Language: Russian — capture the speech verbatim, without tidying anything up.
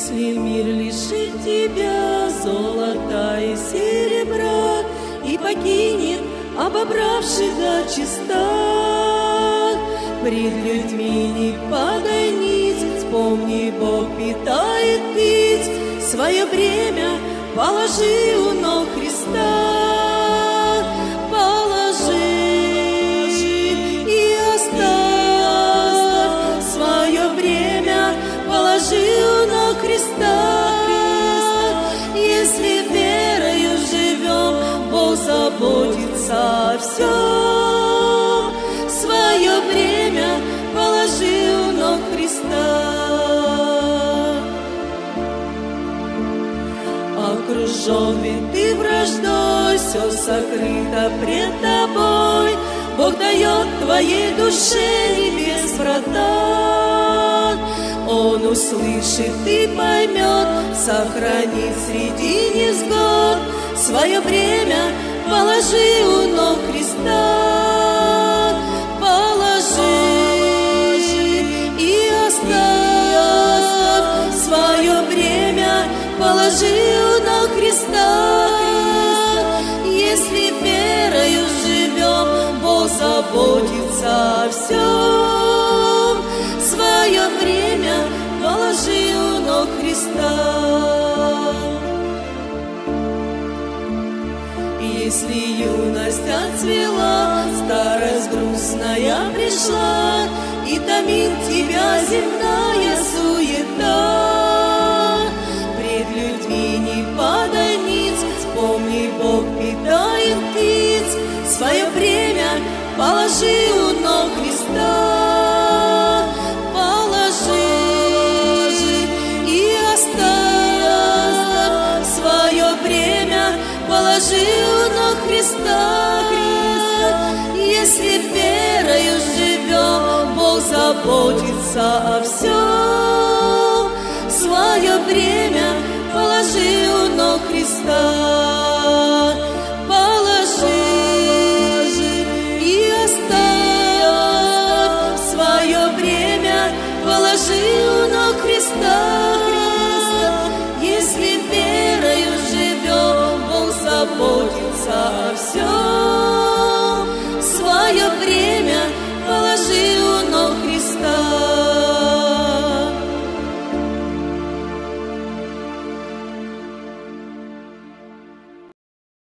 Если мир лишит тебя золота и серебра и покинет обобравших до чиста, пред людьми не падай ниц, вспомни, Бог питает птиц, свое бремя положи у ног Христа. Положи и оставь свое бремя, положи у ног Христа. Если верою живем, Бог заботится о всем. Свое бремя положи у ног Христа. Окружен ведь ты враждой, все сокрыто пред тобой. Бог дает твоей душе небес врата. Он услышит и поймет, сохранит среди невзгод. Свое бремя положи у ног Христа. Положи и оставь свое бремя, положи у ног Христа. Если верою живем, Бог заботится о всем. Свое время положи у ног Христа. Если юность отцвела, старость грустная пришла, и томит тебя земная суета, пред людьми не падай ниц, вспомни, Бог питает птиц, свое бремя положи у ног Христа. Положи и оставь свое бремя, положи у ног Христа. Если верою живем, Бог заботится о всем. Свое бремя положи у ног Христа.